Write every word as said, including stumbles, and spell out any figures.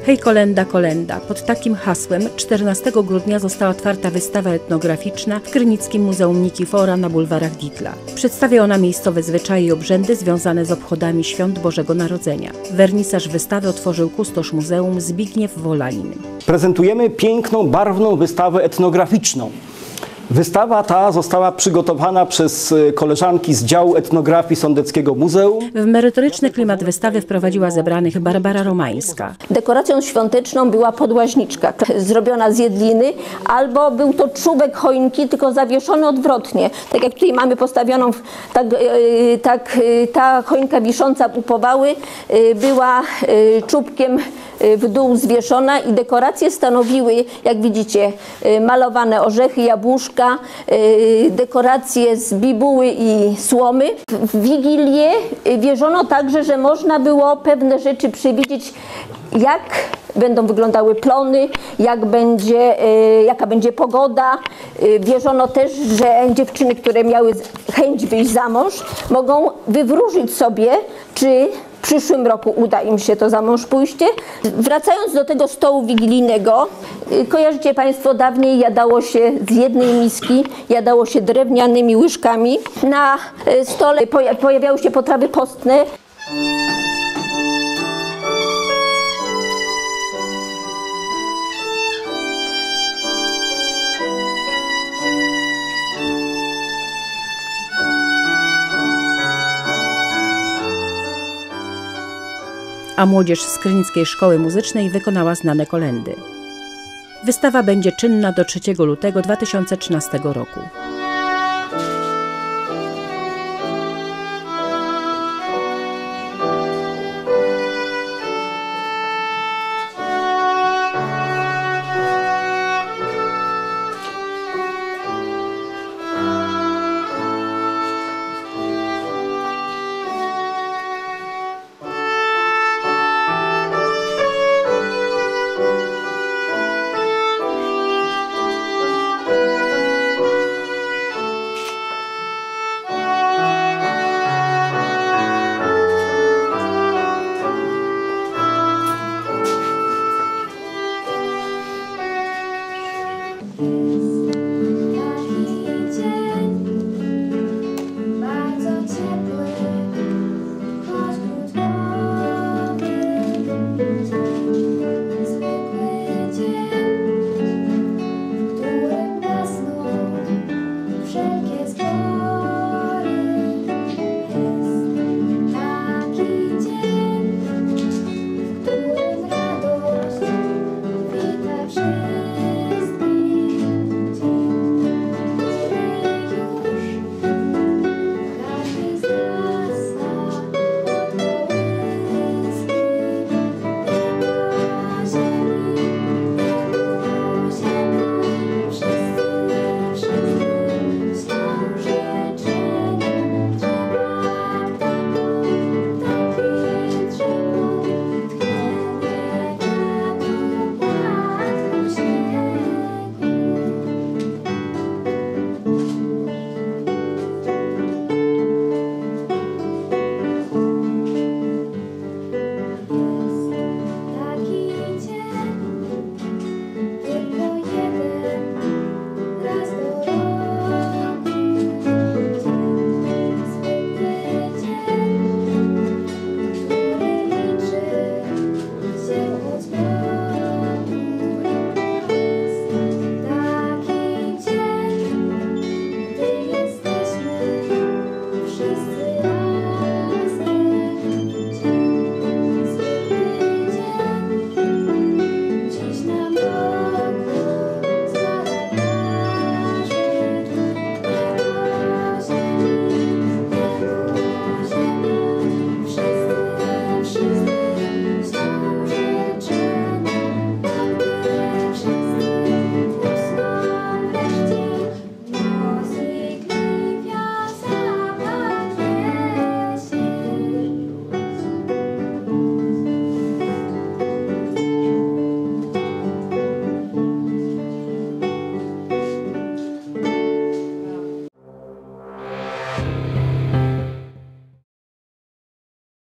Hej kolenda, kolenda. Pod takim hasłem czternastego grudnia została otwarta wystawa etnograficzna w Krynickim Muzeum Nikifora na bulwarach Dietla. Przedstawia ona miejscowe zwyczaje i obrzędy związane z obchodami świąt Bożego Narodzenia. Wernisaż wystawy otworzył kustosz muzeum Zbigniew Wolanin. Prezentujemy piękną, barwną wystawę etnograficzną. Wystawa ta została przygotowana przez koleżanki z działu etnografii Sądeckiego Muzeum. W merytoryczny klimat wystawy wprowadziła zebranych Barbara Romańska. Dekoracją świąteczną była podłaźniczka zrobiona z jedliny, albo był to czubek choinki, tylko zawieszony odwrotnie. Tak jak tutaj mamy postawioną, tak, tak ta choinka wisząca u powały była czubkiem w dół zwieszona i dekoracje stanowiły, jak widzicie, malowane orzechy, jabłuszka, dekoracje z bibuły i słomy. W Wigilię wierzono także, że można było pewne rzeczy przewidzieć, jak będą wyglądały plony, jak będzie, jaka będzie pogoda. Wierzono też, że dziewczyny, które miały chęć wyjść za mąż, mogą wywróżyć sobie, czy w przyszłym roku uda im się to za mąż pójście. Wracając do tego stołu wigilijnego, kojarzycie Państwo, dawniej jadało się z jednej miski, jadało się drewnianymi łyżkami. Na stole pojawiały się potrawy postne. A młodzież z Krynickiej Szkoły Muzycznej wykonała znane kolendy. Wystawa będzie czynna do trzeciego lutego dwa tysiące trzynastego roku.